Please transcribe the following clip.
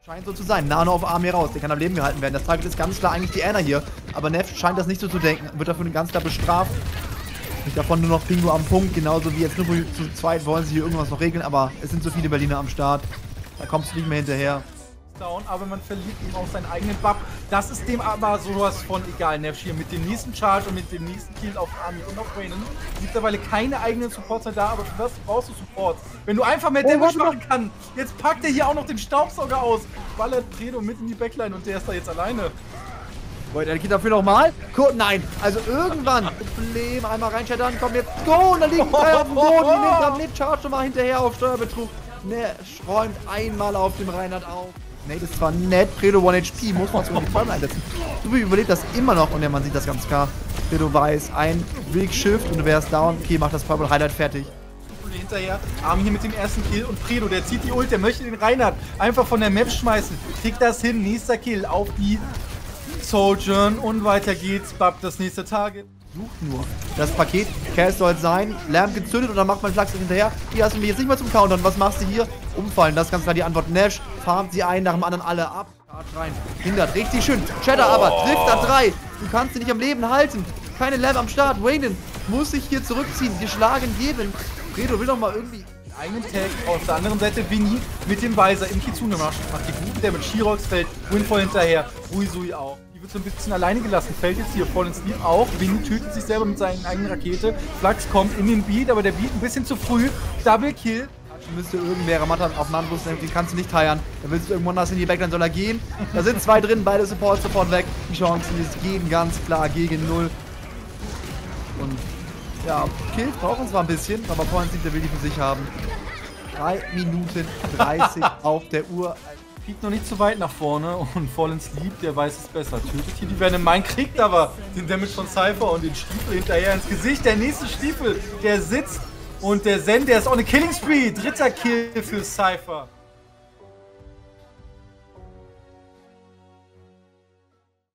Scheint so zu sein. Nano auf Arm hier raus. Der kann am Leben gehalten werden. Das Target ist ganz klar eigentlich die Anna hier. Aber Neff scheint das nicht so zu denken. Wird dafür ganz klar bestraft. Nicht davon nur noch Pingu am Punkt. Genauso wie jetzt nur zu zweit wollen sie hier irgendwas noch regeln. Aber es sind so viele Berliner am Start. Da kommst du nicht mehr hinterher. Down, aber man verliert ihm auch seinen eigenen Buff. Das ist dem aber sowas von egal. Nerv hier mit dem nächsten Charge und mit dem nächsten Kill auf Army und auf Rainen. Mittlerweile keine eigenen Supports mehr da, aber für was brauchst du Supports? Wenn du einfach mehr Damage machen kannst. Jetzt packt er hier auch noch den Staubsauger aus. Ballert Fredo mit in die Backline und der ist da jetzt alleine. Wollt ihr dafür nochmal? Nein, also irgendwann. Problem, einmal reinschettern, komm jetzt. Go, und da liegt ein Teil auf dem Boden. Die nimmt am Charge schon mal hinterher auf Steuerbetrug. Ne, räumt einmal auf dem Reinhard auf. Ne, das ist zwar nett, Fredo 1 HP, muss man sogar die Feuer einsetzen. Subi überlebt das immer noch und ja, man sieht das ganz klar. Fredo weiß, ein Big Shift und du wärst down. Okay, macht das Purple Highlight fertig. Hinterher, Armin hier mit dem ersten Kill und Fredo, der zieht die Ult, der möchte den Reinhard einfach von der Map schmeißen. Kriegt das hin, nächster Kill auf die Sojourn und weiter geht's. Bab, das nächste Target. Sucht nur das Paket. Cass soll sein. Lamp gezündet und dann macht man Flachs hinterher. Hier hast du mich jetzt nicht mal zum Countern. Was machst du hier? Umfallen. Das ist ganz klar die Antwort. Nash farmt sie ein, nach dem anderen alle ab. Rein. Hindert. Richtig schön. Cheddar aber. Trifft da 3. Du kannst sie nicht am Leben halten. Keine Lamp am Start. Raiden muss sich hier zurückziehen. Geschlagen geben. Fredo will doch mal irgendwie einen Tag. Auf der anderen Seite Winnie mit dem Weiser im Kitsune macht die guten, der mit Shirox fällt. Windfall hinterher. Ruisui auch. Die wird so ein bisschen alleine gelassen. Fällt jetzt hier voll ins Sleep auch. Winnie tötet sich selber mit seiner eigenen Rakete. Flux kommt in den Beat, aber der Beat ein bisschen zu früh. Double Kill. Müsste irgendwer Ramattan auf Nanbus, den kannst du nicht heiern. Da willst du irgendwann das in die Backline, soll er gehen. Da sind 2 drin, beide Support weg. Die Chancen gehen ganz klar gegen 0. Und ja, Kills brauchen zwar ein bisschen, aber vorhin sieht der will die für sich haben. 3 Minuten 30 auf der Uhr. Piekt noch nicht zu weit nach vorne und Fallen Sleep, der weiß es besser. Tötet hier die Venom Mine, kriegt aber den Damage von Cypher und den Stiefel hinterher ins Gesicht. Der nächste Stiefel, der sitzt und der Zen, der ist auch eine Killing Spree. 3. Kill für Cypher.